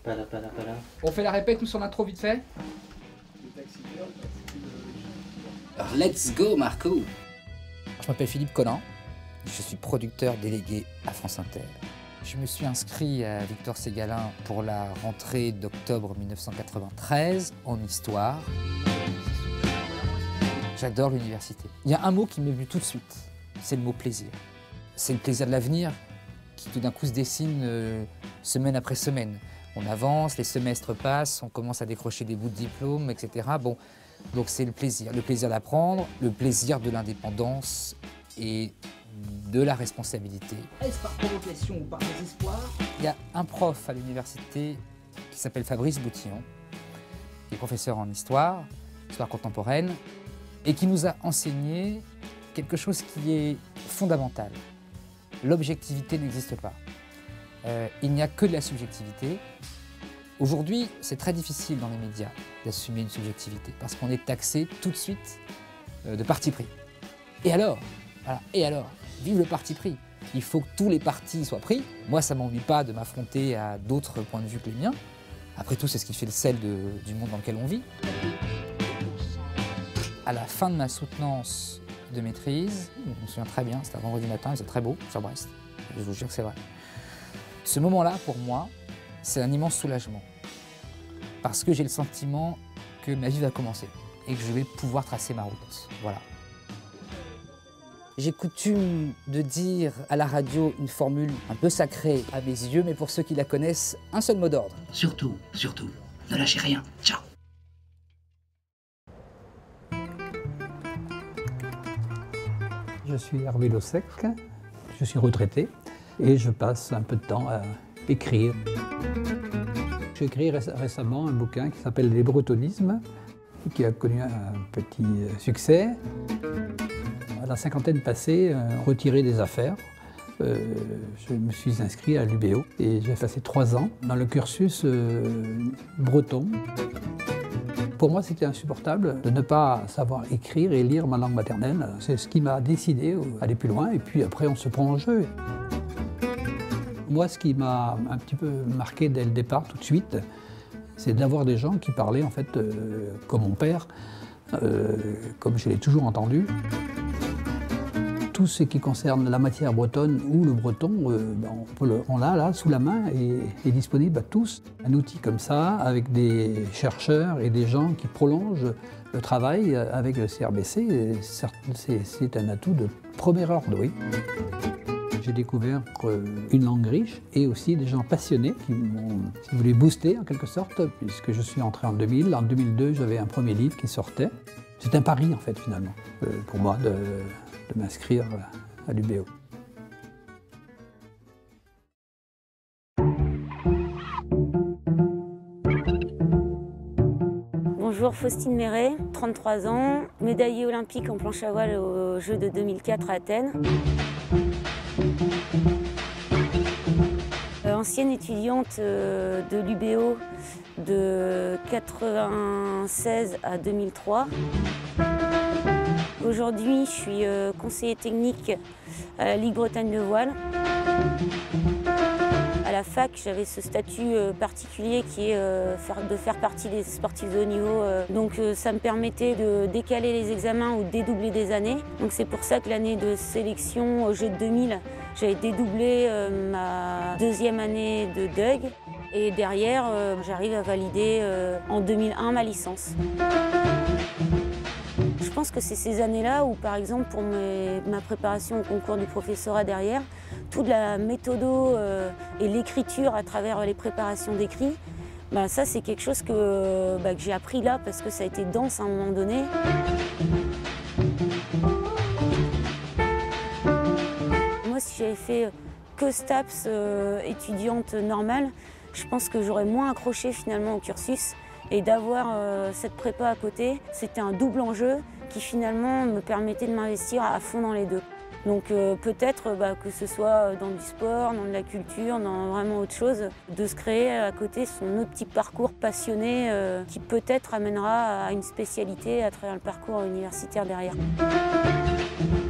On fait la répète, nous sur l'intro vite fait. Let's go Marco. Je m'appelle Philippe Collin, je suis producteur délégué à France Inter. Je me suis inscrit à Victor Ségalin pour la rentrée d'octobre 1993 en histoire. J'adore l'université. Il y a un mot qui m'est venu tout de suite, c'est le mot plaisir. C'est le plaisir de l'avenir qui tout d'un coup se dessine semaine après semaine. On avance, les semestres passent, on commence à décrocher des bouts de diplôme, etc. Bon, donc c'est le plaisir d'apprendre, le plaisir de l'indépendance et de la responsabilité. Est-ce par provocation ou par désespoir? Il y a un prof à l'université qui s'appelle Fabrice Boutillon, qui est professeur en histoire contemporaine, et qui nous a enseigné quelque chose qui est fondamental. L'objectivité n'existe pas. Il n'y a que de la subjectivité. Aujourd'hui, c'est très difficile dans les médias d'assumer une subjectivité parce qu'on est taxé tout de suite de parti pris. Et alors? Voilà. Et alors? Vive le parti pris! Il faut que tous les partis soient pris. Moi, ça ne m'ennuie pas de m'affronter à d'autres points de vue que les miens. Après tout, c'est ce qui fait le sel du monde dans lequel on vit. À la fin de ma soutenance de maîtrise, je me souviens très bien, c'était un vendredi matin, c'est très beau sur Brest. Je vous jure que c'est vrai. Ce moment-là, pour moi, c'est un immense soulagement. Parce que j'ai le sentiment que ma vie va commencer et que je vais pouvoir tracer ma route. Voilà. J'ai coutume de dire à la radio une formule un peu sacrée à mes yeux, mais pour ceux qui la connaissent, un seul mot d'ordre. Surtout, ne lâchez rien. Ciao. Je suis Hervé Lossec, je suis retraité et je passe un peu de temps à écrire. J'ai écrit récemment un bouquin qui s'appelle Les Bretonismes, qui a connu un petit succès. À la cinquantaine passée, retiré des affaires, je me suis inscrit à l'UBO et j'ai passé 3 ans dans le cursus breton. Pour moi, c'était insupportable de ne pas savoir écrire et lire ma langue maternelle. C'est ce qui m'a décidé à aller plus loin et puis après on se prend en jeu. Moi, ce qui m'a un petit peu marqué dès le départ, tout de suite, c'est d'avoir des gens qui parlaient en fait comme mon père, comme je l'ai toujours entendu. Tout ce qui concerne la matière bretonne ou le breton, on l'a là sous la main et est disponible à tous. Un outil comme ça, avec des chercheurs et des gens qui prolongent le travail avec le CRBC, c'est un atout de premier ordre, oui. J'ai découvert une langue riche et aussi des gens passionnés qui m'ont, si vous voulez, boosté en quelque sorte, puisque je suis entré en 2000. En 2002, j'avais un premier livre qui sortait. C'est un pari, en fait, finalement, pour moi, de m'inscrire à l'UBO. Bonjour, Faustine Méret, 33 ans, médaillée olympique en planche à voile aux Jeux de 2004 à Athènes. Ancienne étudiante de l'UBO de 1996 à 2003. Aujourd'hui, je suis conseiller technique à la Ligue Bretagne de voile. À la fac, j'avais ce statut particulier qui est de faire partie des sportifs de haut niveau. Donc ça me permettait de décaler les examens ou de dédoubler des années. Donc c'est pour ça que l'année de sélection au Jeux de 2000, j'avais dédoublé ma 2e année de DUG. Et derrière, j'arrive à valider en 2001 ma licence. Je pense que c'est ces années-là où, par exemple, pour ma préparation au concours du professorat derrière, toute la méthodo et l'écriture à travers les préparations d'écrit, ça c'est quelque chose que j'ai appris là parce que ça a été dense à un moment donné. Moi, si j'avais fait que STAPS étudiante normale, je pense que j'aurais moins accroché finalement au cursus. Et d'avoir cette prépa à côté, c'était un double enjeu qui finalement me permettait de m'investir à fond dans les deux. Donc peut-être que ce soit dans du sport, dans de la culture, dans vraiment autre chose, de se créer à côté son autre petit parcours passionné qui peut-être amènera à une spécialité à travers le parcours universitaire derrière.